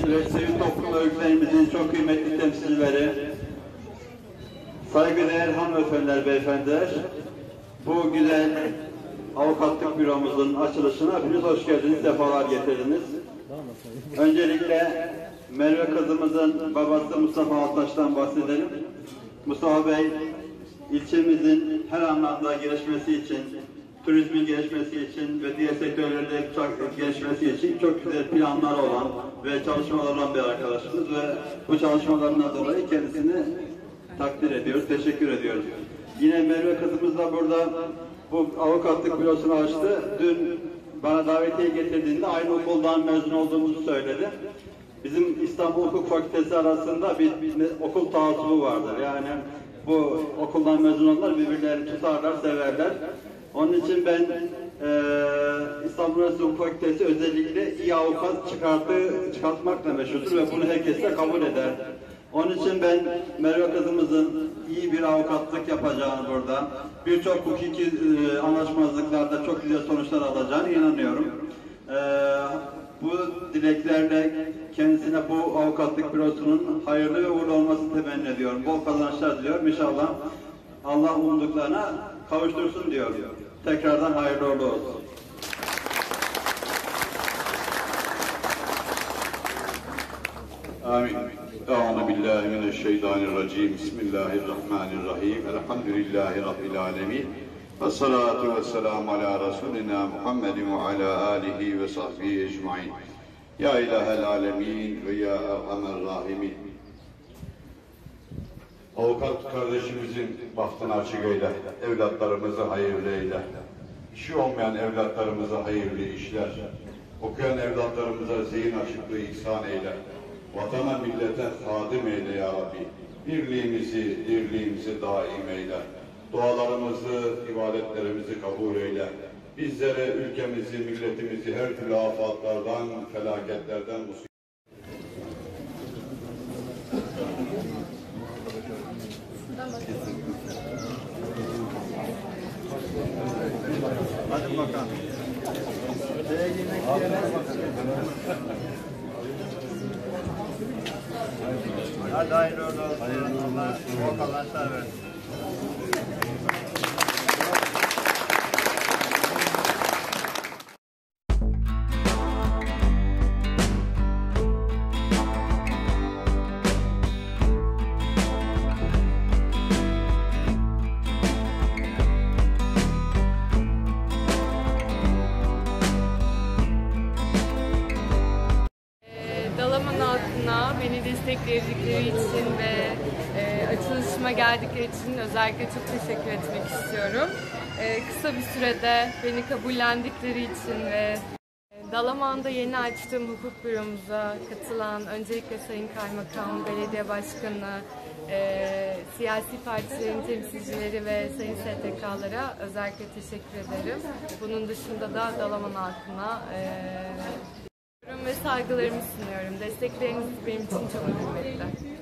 ve sivil toplum örgütlerimizin çok kıymetli temsilcileri, saygıdeğer hanımefendiler, beyefendiler, bu güzel avukatlık büromuzun açılışına hepiniz hoş geldiniz, sefalar getirdiniz. Öncelikle Merve kızımızın babası Mustafa Altaş'tan bahsedelim. Mustafa Bey, ilçemizin her anlamda gelişmesi için, turizmin gelişmesi için ve diğer sektörlerde gelişmesi için çok güzel planlar olan ve çalışmalar olan bir arkadaşımız ve bu çalışmalarından dolayı kendisini takdir ediyoruz, teşekkür ediyoruz. Yine Merve kızımız da burada bu avukatlık bürosunu açtı. Dün bana davetiye getirdiğinde aynı okuldan mezun olduğumuzu söyledi. Bizim İstanbul Hukuk Fakültesi arasında bir okul taassubu vardır. Yani bu okuldan mezun olanlar birbirlerini tutarlar, severler. Onun için ben İstanbul Üniversitesi Hukuk Fakültesi özellikle iyi avukat çıkartmakla meşhurdur ve bunu herkes de kabul eder. Onun için ben Merve kızımızın iyi bir avukatlık yapacağını burada, birçok hukuki anlaşmazlıklarda çok güzel sonuçlar alacağını inanıyorum. Bu dileklerle kendisine bu avukatlık bürosunun hayırlı ve uğurlu olmasını temenni ediyorum. Bol kazançlar diliyorum. İnşallah Allah umduklarına kavuştursun diyorum. Tekrardan hayırlı uğurlu olsun. Amin. Euzu billahi mineşşeytanirracim. Bismillahirrahmanirrahim. Elhamdülillahi rabbil alamin. Ve salatu ve selamu ala Resulina Muhammedin ve ala alihi ve sahbihi ecmaîn. Ya ilahel alemin ve ya erhamer rahimin. Avukat kardeşimizin bahtını açık eyle, evlatlarımızı hayırlı eyle. İşi olmayan evlatlarımıza hayırlı işler, okuyan evlatlarımıza zihin açıklığı ihsan eyle. Vatana millete hadim eyle ya Rabbi. Dirliğimizi daim eyle. Dualarımızı, ibadetlerimizi kabul eyle. Bizlere, ülkemizi, milletimizi her türlü afatlardan, felaketlerden Hadi bakalım. Hadi hayırlı olsun. Allah bol kazançlar versin. Dalaman halkına beni destekledikleri için ve açılışıma geldikleri için özellikle çok teşekkür etmek istiyorum. Kısa bir sürede beni kabullendikleri için ve Dalaman'da yeni açtığım hukuk büromuza katılan öncelikle Sayın Kaymakam, Belediye Başkanı, siyasi partilerin temsilcileri ve Sayın STK'lara özellikle teşekkür ederim. Bunun dışında da Dalaman halkına ve saygılarımı sunuyorum. Destekleriniz benim için çok kıymetli.